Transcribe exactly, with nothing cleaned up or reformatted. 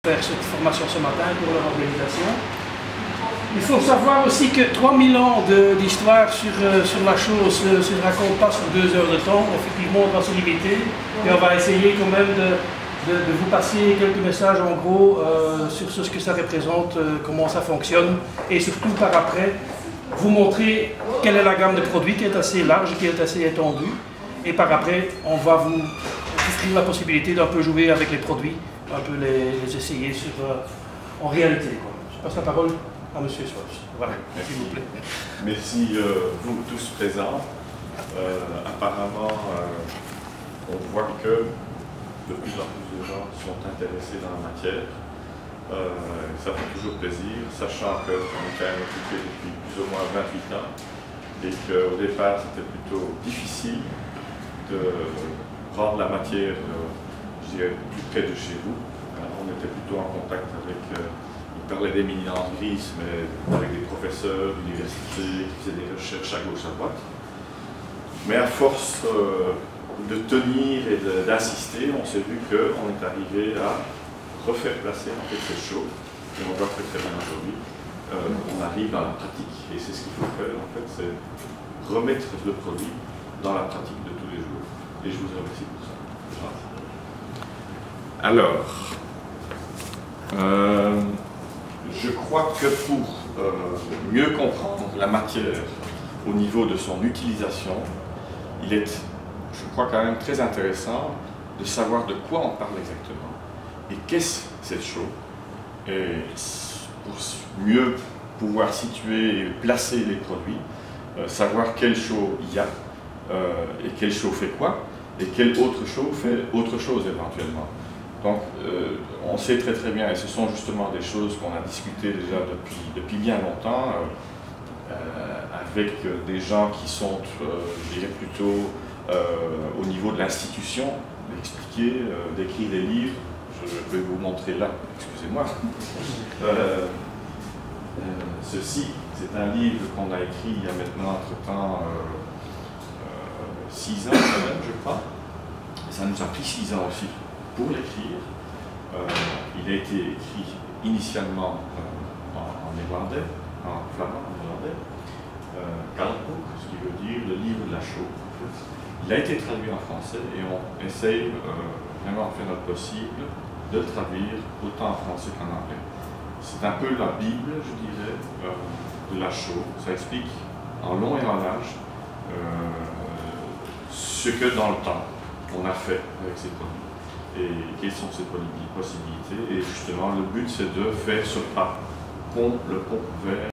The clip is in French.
faire cette formation ce matin pour leur organisation. Il faut savoir aussi que trois mille ans d'histoire sur, euh, sur la chose ne se raconte pas sur deux heures de temps. Effectivement, on va se limiter et on va essayer quand même de, de, de vous passer quelques messages en gros euh, sur ce que ça représente, euh, comment ça fonctionne et surtout par après vous montrer quelle est la gamme de produits qui est assez large, qui est assez étendue. Et par après, on va vous offrir la possibilité d'un peu jouer avec les produits, un peu les, les essayer sur, euh, en réalité, quoi. Je passe la parole à M. Swabs. Voilà, s'il vous plaît. Merci euh, vous tous présents. Euh, apparemment, euh, on voit que de plus en plus de gens sont intéressés dans la matière. Euh, ça fait toujours plaisir, sachant qu'on est quand même occupé depuis plus ou moins vingt-huit ans et qu'au départ c'était plutôt difficile de rendre la matière, euh, je dirais, plus près de chez vous. Alors, on était plutôt en contact avec, euh, on parlait d'éminence grise, mais avec des professeurs d'université qui faisaient des recherches à gauche à droite. Mais à force euh, de tenir et d'insister, on s'est vu qu'on est arrivé à refaire placer en fait ces choses, et on voit très très bien aujourd'hui, euh, on arrive dans la pratique, et c'est ce qu'il faut faire en fait, c'est remettre le produit dans la pratique de tous les jours, et je vous remercie pour ça. Alors, euh, je crois que pour euh, mieux comprendre la matière au niveau de son utilisation, il est, je crois quand même très intéressant de savoir de quoi on parle exactement. Et qu'est-ce cette chaux? Et pour mieux pouvoir situer et placer les produits, euh, savoir quelle chaux il y a, euh, et quelle chaux fait quoi, et quelle autre chaux fait autre chose éventuellement. Donc euh, on sait très très bien, et ce sont justement des choses qu'on a discutées déjà depuis, depuis bien longtemps, euh, euh, avec des gens qui sont, euh, je dirais plutôt euh, au niveau de l'institution, d'expliquer, euh, d'écrire des livres. Je vais vous montrer là, excusez-moi. Euh, euh, ceci, c'est un livre qu'on a écrit il y a maintenant entre-temps six euh, euh, ans quand même, je crois. Et ça nous a pris six ans aussi pour l'écrire. Euh, il a été écrit initialement euh, en, en néerlandais, en flamand, en néerlandais, euh, Kalkboek, ce qui veut dire le livre de la chaux. En fait. Il a été traduit en français et on essaye euh, vraiment de faire notre possible de le traduire autant en français qu'en anglais. C'est un peu la Bible, je dirais, euh, de la chaux. Ça explique en long et en large euh, ce que dans le temps on a fait avec ces produits et quelles sont ces possibilités. Et justement, le but c'est de faire ce pas, pont, le pont vers